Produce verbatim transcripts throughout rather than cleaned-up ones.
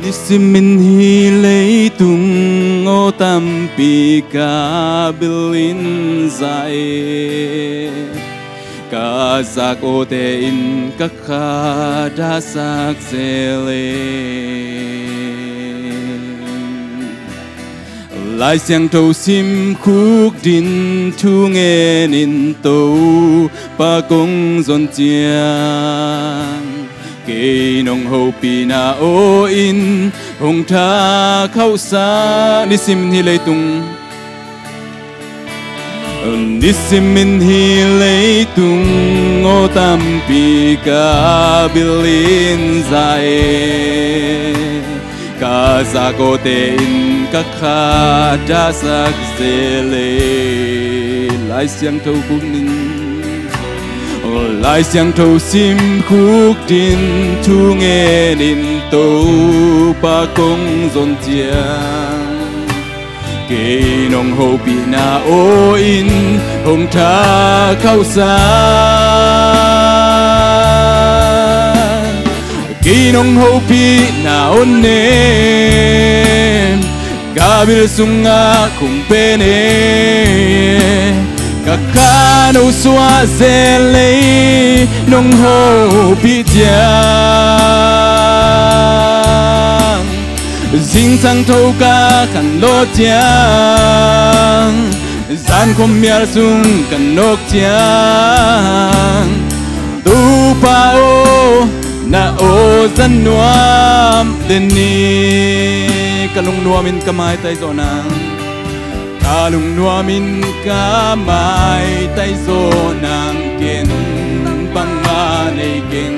Nisimin hilay tung o tampi ka bilin zae Kazak o tein kakadasak sele Lai siang trâu sim khúc din thu nghe nín tâu pa công dọn chiang Kê nông hậu pi na o in hồng tha khâu sa ni sim hi lei tung ni sim min hi lei tung o tam pi ka bilin zae ka za ko te in ka kha da sak zele lai siang thâu khúc nin Lai siang thâu sim khúc din thu nghe nín tâu pa công dọn chiang Kê nông hậu pi na o in hồng tha khâu sa Kê nông hậu pi na on nem Kabil sunga kumpene Kakano swa zele nong ho pityang Zing sang thâu ca kan lo tiang Zan khom miar sung kan nok tiang Tu pa o na o zan nuam deni Kalung nuamin kamay tay zonang Kalung nuamin kamay tay zonang kin panganay kin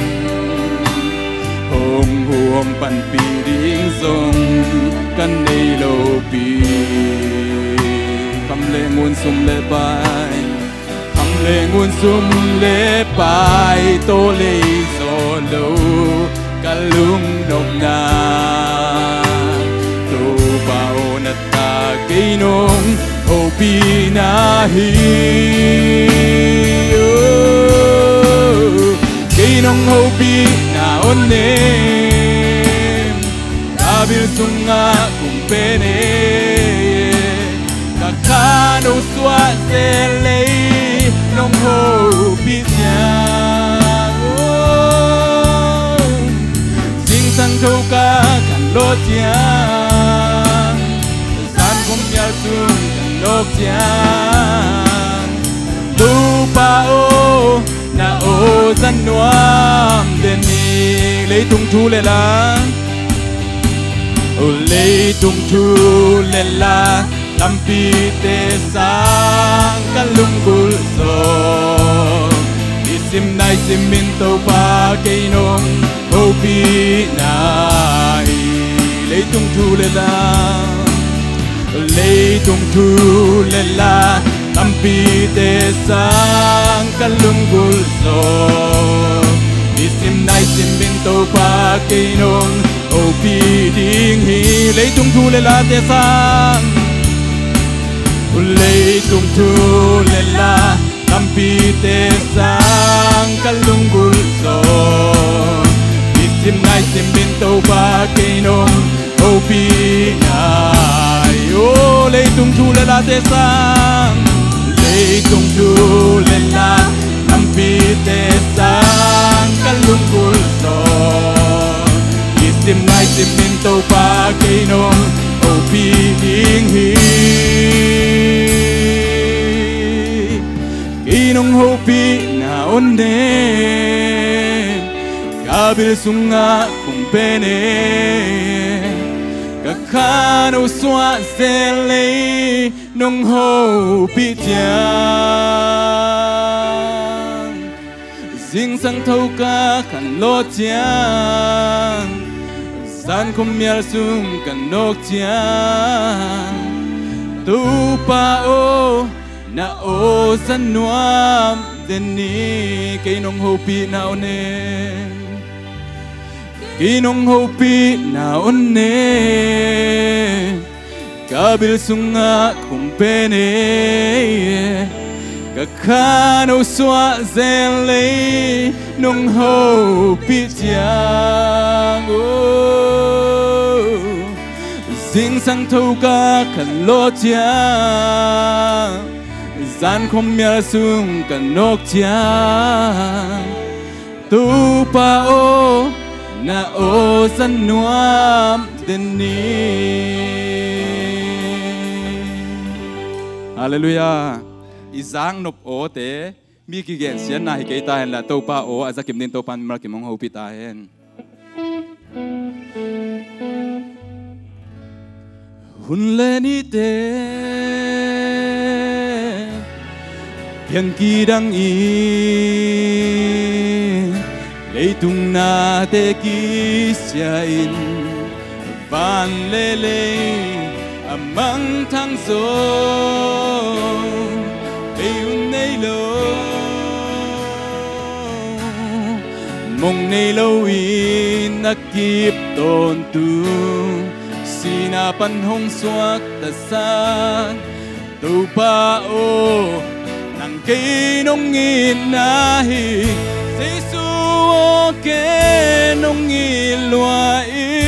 Hong huom pan piring zong kanay lo pi Kamle ngun sum le pai Kamle ngun sum le pai To le zolo kalung nom na To bao na ta kay nong o pinahi Kay nong o pinaonem Kabil sunga kumpene Kakano swa zele nong ho pityang Sing sang thâu ca kan lo tiang San khom ya sung kan nok tiang Tu pa o na o zan nuam deni Lấy tung thu lê la O lấy tung thu lê la Lam pi te sang kalung gul so Isim nai sim min tâu pa kay nong ho pi nai Lấy tung thu lê la Lấy tung thu lê la Lam pi te sang kalung gul so Isim nai sim min tâu pa kay nong ho pi ding hi Lấy tung thu lê la te sang Lấy tung thu lê la Lam pi te sang kalung gul so Isim nai sim min tâu pa kay nong ho pi nai Oh, lấy tung thu lê la te sang Lấy tung thu lê la Lam pi te sang kalung gul so Isim nai sim min tâu pa kay nong ho pi ding hi Kay nong ho pi na on nem Kabil sunga kumpene Kakano swa zele nong ho pityang Zing sang thâu ca kan lo tiang San khom miar sung kan nok tiang Tu pa o na o zan nuam deni Kay nong ho pi na o nem Kay nong ho pi na o nem Kabil sunga kumpene Kakano swa zele nong ho pityang Sing sang thâu ca khẩn lô chia gian không miar sung cần nốc chia tu pa o na o san nuam den ni. Hallelujah. Isang nop o te mi ki gen sian na hi ke ta hen la to pa o aza kim nin to pan mar ki mong ho pi ta hen. Hun le ni te pian ki dang i lei tung na te ki sia in van le le amang thang so ei un nei lo mong nei lo in na kip ton tu sinapan hong suak ta san tu pa o nang kay nong inahi Giêsu o ke nong ilwa i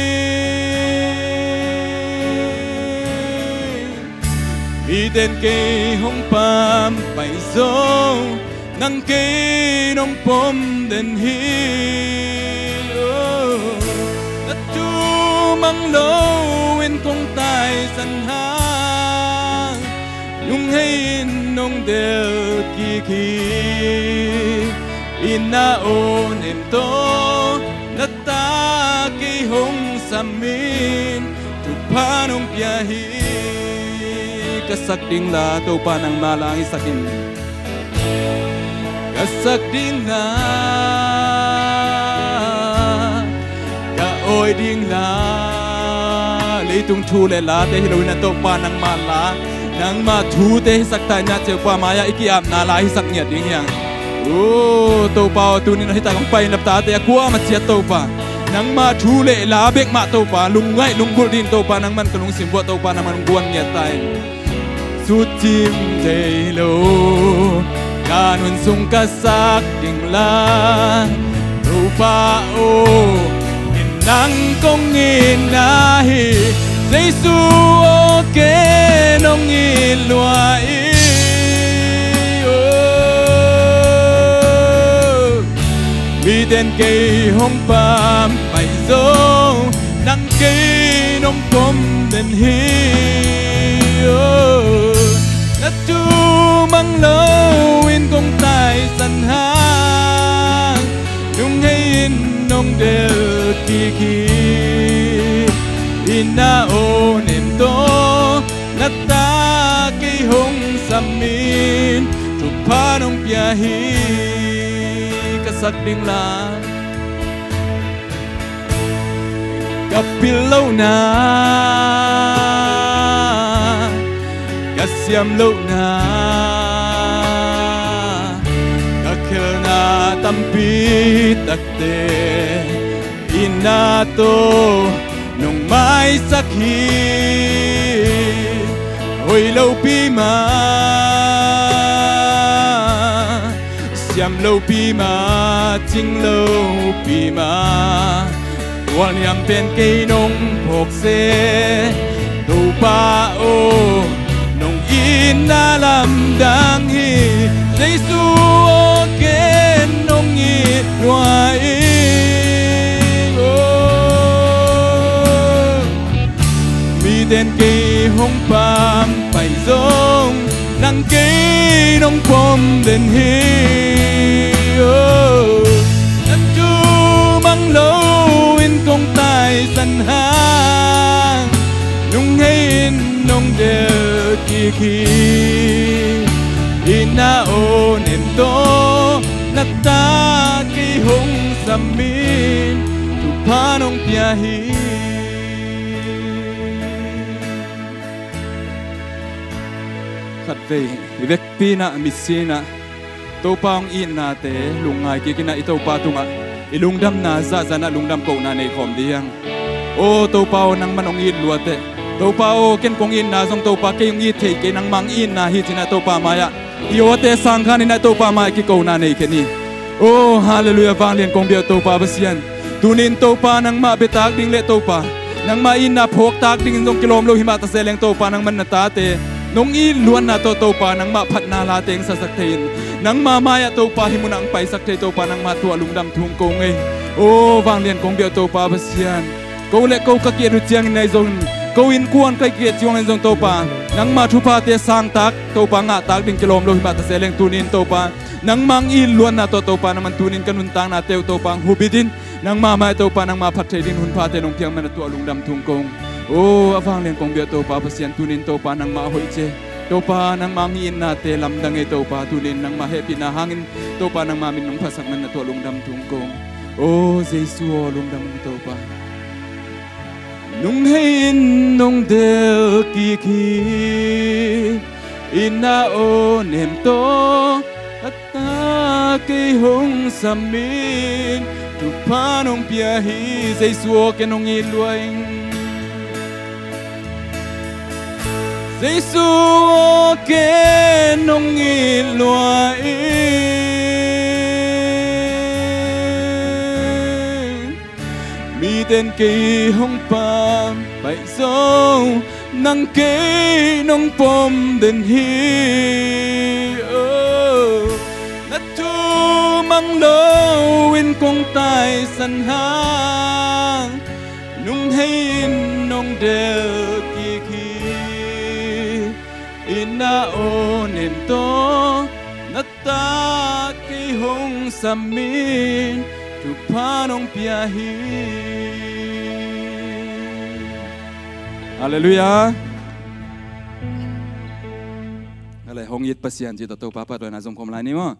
mi den kay hong pam pai zo nang kay nong pom den hi mang lâu in công tài sân hàng nhung hay nông đều kỳ kỳ in na o nem to na ta kỳ hong samin tu pa nong pia hi kasak ding la to pa nang malang isakin kasak ding la ôi điên lá lấy tung thu lệ lá để hiểu na tô pa nang ma lá nang ma thu để sắc tai nhát chơi qua maya ikiam na lá hi sắc nhiệt điên yang ô tô pa tu ni na hi ta kong pai nap ta te qua ma chia tô pa nang ma thu lệ lá bek ma tô pa lung ngai lung bul din tô pa nang man kalung sim bo tô pa nang man buan nhiệt tai su chim dei lo kanun sung ka sak ding la tô pa o nang kong inahi Giêsu o ke nong ilwa i mi den kay hong pam pai zo nang kay nong pom den hi na tu mang lo in kong tai san ha nhung hay in nong del kỳ kỳ ina o nem to na ta ki hong samin tu pa nong pia hi kasak ding la kapil lo na kasyam lo na kakil na tampi takte inato nung may sakit hoy lâu pi ma siam lâu pi ma ching lâu pi ma wal yam pen kay nong phok se tu pa o nong ina lam dang hi Giêsu o ke nong i nuai den kay hong pam pai zong nang kay nong pom den hi nan tu mang lo in kong tai san hang nung hay in nong de ki ki ina o nem to na ta kay hong samin tu pa nong pia hi khát về vek pina misina to pang in na te lungai ki kina ito pa tunga ilungdam na za zana lungdam ko na nei khom diang o to pao nang manong in luate to pao ken kong in na zong to pa ke yung i thei ke nang mang in na hi tina to pa maya io te sang khan ina to pa mai ki ko na nei ke ni o hallelujah wang lien kong bia to pa basian tunin to pa nang ma betak ding le to pa nang main na phok tak ding nong kilom lo hima ta seleng to pa nang man na ta te nong i luan na to to pa nang ma phat na la teng sa sak thein nang ma maya to pa hi munang pai sak the to pa nang ma tu alung dam thung ko ngai o wang lian kong bia to pa basian ko le ko ka ki ru chiang nei zong ko in kuan kai ki chiang en zong to pa nang ma thu pa te sang tak to pa nga tak ding kilom lo hima ta seleng tunin to pa nang mang i luan na to to pa nang man tunin kanun tang na teu to pang hubidin nang ma mai to pa nang ma phat the din hun pa te nong piang man tu alung dam thung kong o awang len kong bia to pa pasian tunin to pa nang ma hoi che to pa nang ma mi in na te lam dang e to pa tunin nang ma happy na hangin to pa nang ma min nong phasak man na tu alung dam thung kong o jesu alung dam to pa nung hein nong del ki ki ina o nem to ta cây hồng samin tu panong pia hi dây suo ke nong i luang dây suo ke nong i luang mi tên cây hồng pam bay sâu nang cây nong pom den hi mang lâu in công tai sân hang nung hay nong del ki ki ina o nem to nata ki hong samin tu panong pia hi Hallelujah ale hong yit pasian ji to papa to na zong kom lai ni mo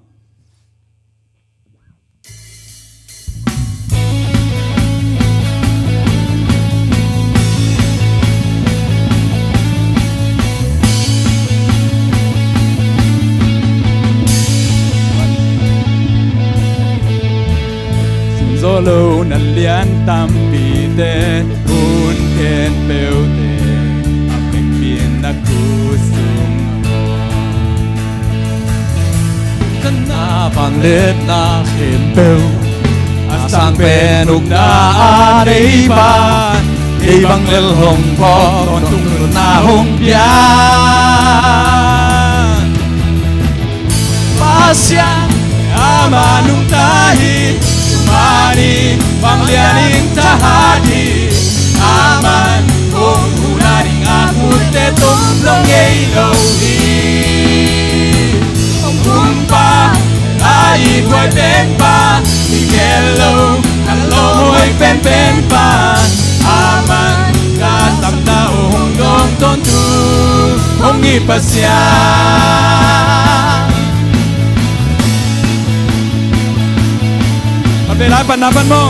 Solo na lian tam pi te un ken peu te apek pin na kusum kan na bang let na ken peu asang pen uk na dei ba dei bang lel hong po kon tung na hong pia pasya amanung tahi Mani panglianing tahadi aman kung hunaring akut tetong longgay lohi kumpa ay boy pempa ikelo hello boy pen pempa aman kasam na ong dong tontu ong ipasya Pelapan napan mo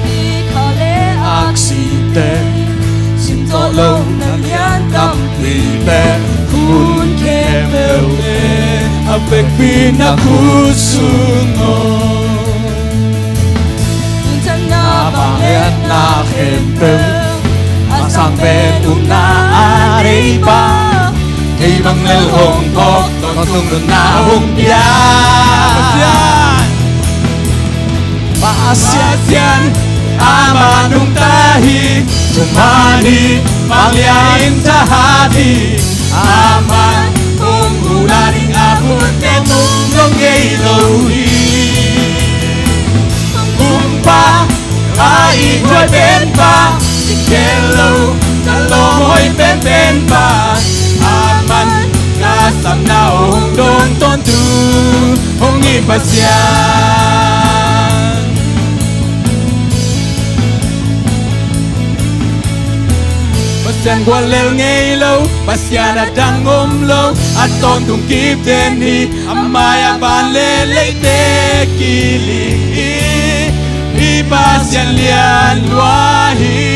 aksite sinto lo nalian tampile kun kemele apek pinakusungo intana banget na kempel asang petung na arepa kay bang lel hong kok tontung na hong ya Maasyayan amanung tahi Tumani mangyain tahati Aman kung ularing abot Netong longgay lohi Kumpa ay ko'y benpa Sikelo kalo'y benbenpa Aman kasam na ong dong tontu Hong ipasyan Pasyan kwa lel ngay lâu Pasyan at ang umlo At ton tung kip den hi Amaya ban le lay te kili Hi pasyan lian luahi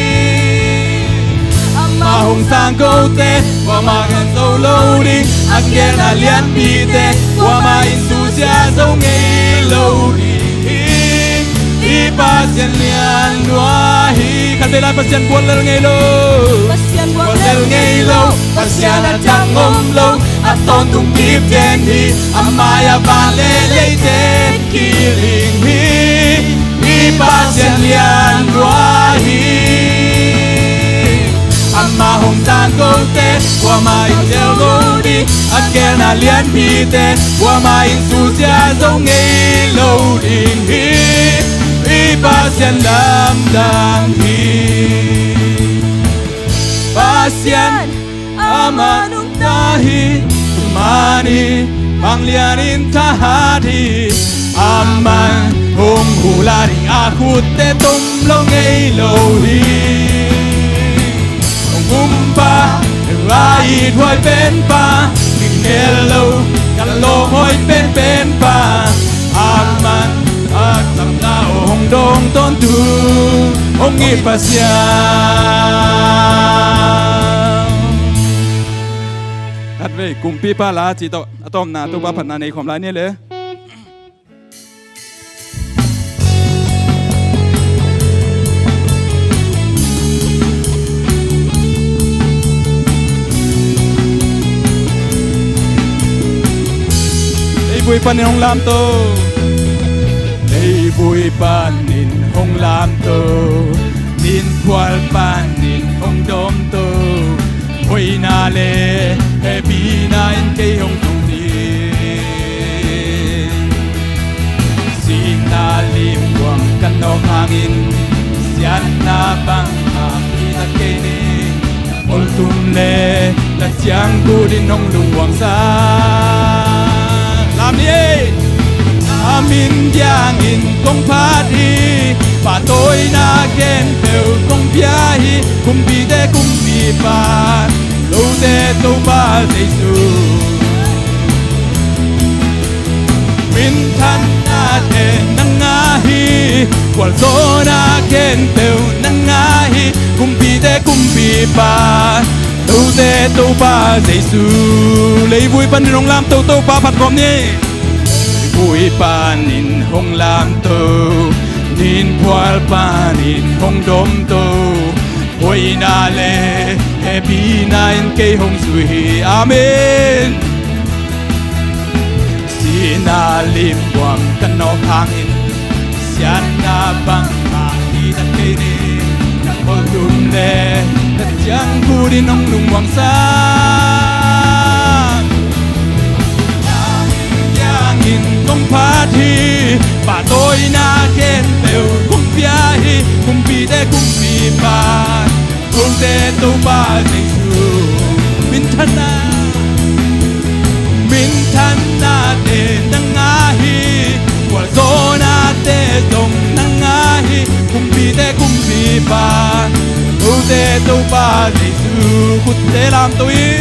Amahong sang go te Wa magan so lâu đi Again na lian pi te Wa ma insusya so ngay lâu đi Hi pasyan lian luahi Kantilay pasyan kwa lel ngay lâu Pasyan kwa lel ngay lâu Pasyan at ang umlo At ton tung kip den hi Amaya ban le lay te kiling hi Hi pasyan lian luahi qua mai theo gấu đi ắt kẻ na liên pi te qua mai su gia dấu ngây lâu đình hi i ba sen lam dang hi ba sen amanung tahi mani bang lianin tahati aman hong hulari aku te tum lo ngây lâu hi gumpa rai thôi bên pa nghe lâu cả lô hoi bên bên pa aman at tam na hong dong ton tu hong i pasya hát về cùng pi pa la chỉ to atom na tu ba phat na nei khom lai ne le vui pan hong lam tô đây vui pan nín hong lam tô nín qual pan nín hong dom tô hoi na le happy na in cây hong tung đi xin na lim quang căn no hangin sian na bang hang na cây ni ol tum le la chiang cu din hong lung wang sa làm đi amin giang in công phát hi và tôi na khen đều công bia hi cùng bi de cùng bi ba lâu de tô ba Giêsu min than na de nang nga hi qual so na khen đều nang nga hi cùng bi de cùng bi ba lâu de tô ba Giêsu lấy vui ban rong lam tô tô ba phật gom ni vui pa nín hong lam tô nín qual pa nín hong dom tô hoi na le happy na in cây hong sui amen si na lim quang kan no hangin sian na bang ha đi ta cây ni na ol tum le na chang cu đi nong lung wang sa in công phát hi và tôi na khen đều cùng bia hi cùng bi de cùng bi ba cùng de tô ba Giêsu min than na min than na de nang nga hi qual zo na de dong nang nga hi cùng bi de cùng bi ba tô de tô ba Giêsu khut de lam tôi in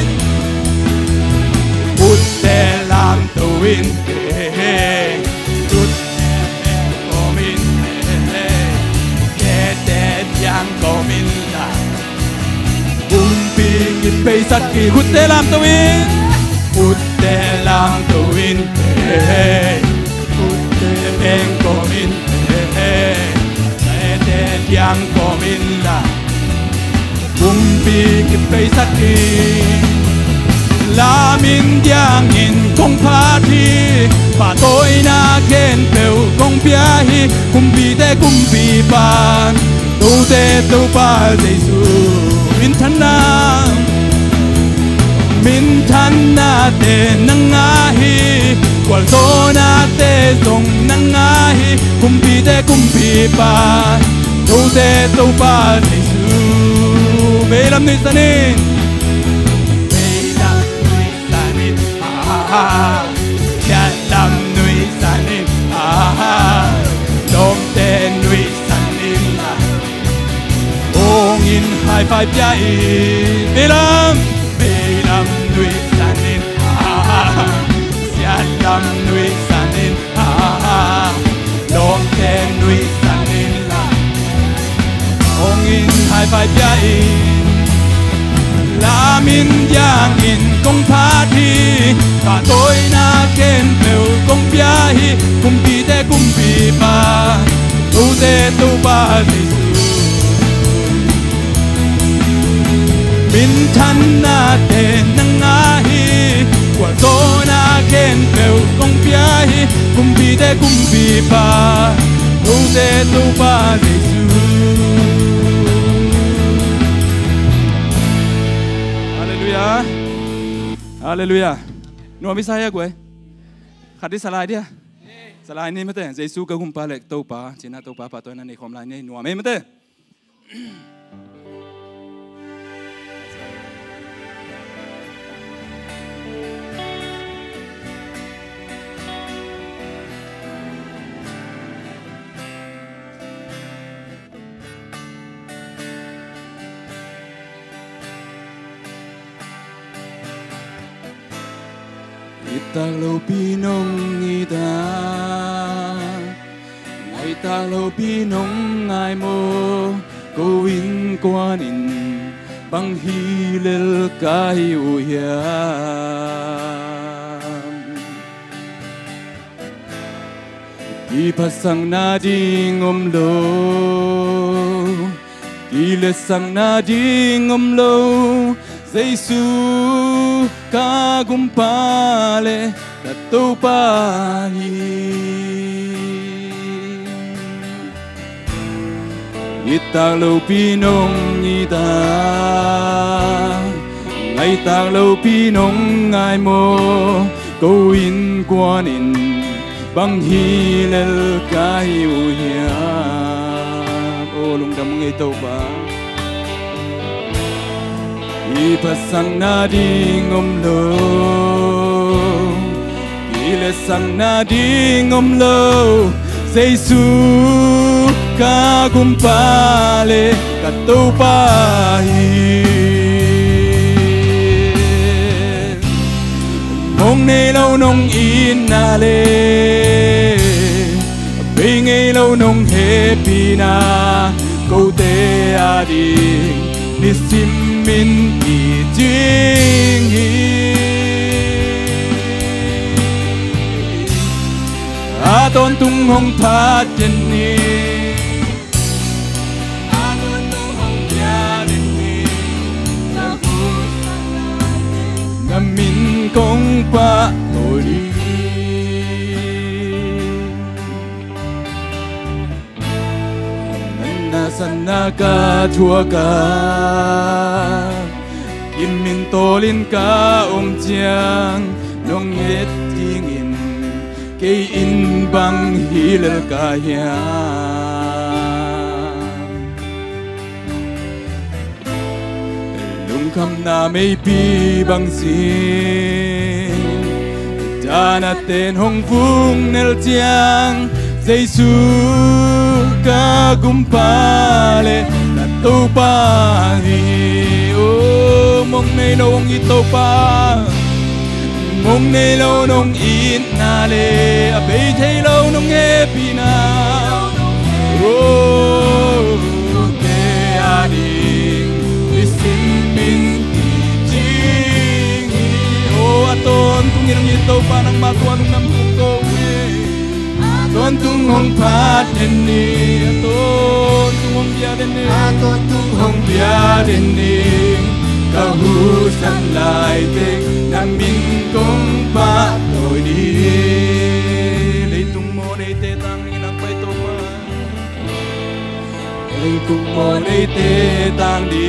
khut de lam tôi in bây sát kỳ hút tê làm tàu in hút tê làm tàu in hút tê bên có min tê tê giang có min là bung bi kịp bây sát kỳ là min giang in không phát hi và tôi na khen đều không bia hi cùng bi tê cùng bi ba tu tê tu ba Giêsu min thân na min than na te nang nga hi qual so na te song nang nga hi kum bi te kum bi pa tu te tu pa Giêsu về làm nuôi sanin về làm nuôi sanin ah ya làm nuôi sanin ah dom te nuôi sanin ong in hai phai pai về làm làm nuôi sanin ah sian làm nuôi sanin ah dom te nuôi sanin la ong in hai phai pai la min giang in công phát hi và tôi na khen đều công bia hi cùng bi te cùng bi ba tu te tu ba Giêsu min than na te nang nga hi qual so na khen đều công bia hi cùng bi te cùng bi ba tu te tu ba Giêsu Hallelujah. ฮาเลลูยาหนูไม่ใช่อะกูขัดที่สลายเดียสลายนี่ไม่เต้เจสุกับกุมปาเล็กโตป้าจีน่าโตป้าป้าตัวนั้นในความลายนี่หนูไม่ไม่เต้ตาโลปีนงอีตาไงตาโลปีนงไงโมกูวินกวานินบังฮีเลลกายอุยามกีพัสังนาดิงอมโลกีเลสังนาดิงอมโลJesus kagumpale katupahi italo pinong ita ngay talo pinong ngay mo gawin kwanin bang hilal kayo hiyam o lungdam ito ba ipasang nading umlo ilasang nading umlo Jesu kagumpale katupahi mong nilaw nung inale pingilaw nung happy na câu te ading nisim min i jing hi a ton tung hong phat chen ni a ton tung hong ya din ni na hu na min kong pa tôi đi na san na ka thua ka im min tolin ka om chiang nong het ting in ke in bang hilal ka ya lung kham na mei pi bang sin jana ten hong vung nel chiang Jesu kagumpale katupahi mong nay nong ito pa mong nay lâu nong in nale abay thay lâu nong happy na oh ke ading isin min kijing oh aton tung irang ito pa nang matuan ng namtukong aton tung hong pat ni aton tung hong biyaden ni aton tung hong biyaden ni kahusan lai ting namin kong pa tôi đi lấy tung mô lấy tê tăng inang bay tô ma lấy tung mô lấy tê tăng đi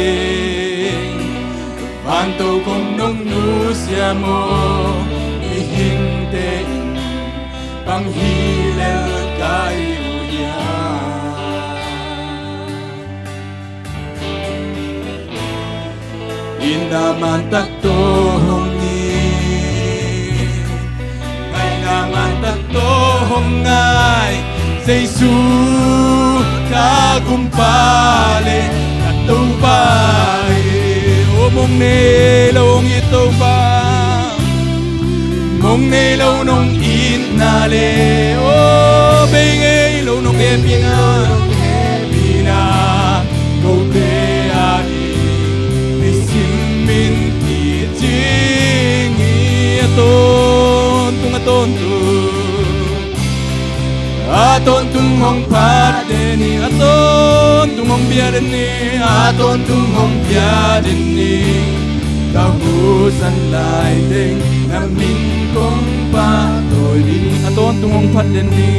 van tô kong nong nu sia mo hing tê in bang hilel kai uya Inaman takto hong ni Ngay naman takto hong ngay Jesu kagumpale katupahi O mong nilawang ito ba Mong nilaw nung inale O bingay ilaw nung epina Epina Kote aton tung aton tung aton tung hong pat deni aton tung hong bia deni aton tung hong bia deni kahusan lai ting namin kong pa tôi đi aton tung hong pat deni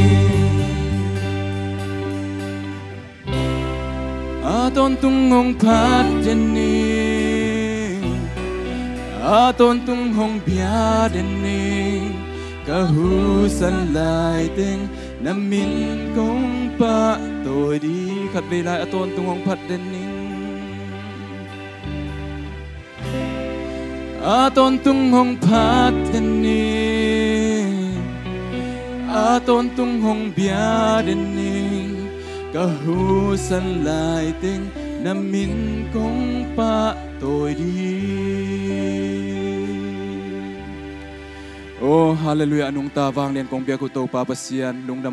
aton tung hong pat deni a tôn tung hong bia đến ninh cả hu san lại tiếng nằm min công pa tôi đi khát về lại a tôn tung hong phát đến ninh a tôn tung hong phát đến ninh a tôn tung hong bia đến ninh cả hu san lại tiếng nằm min công pa tôi đi. Oh hallelujah anong tawang lian kong biya ko to papasian nung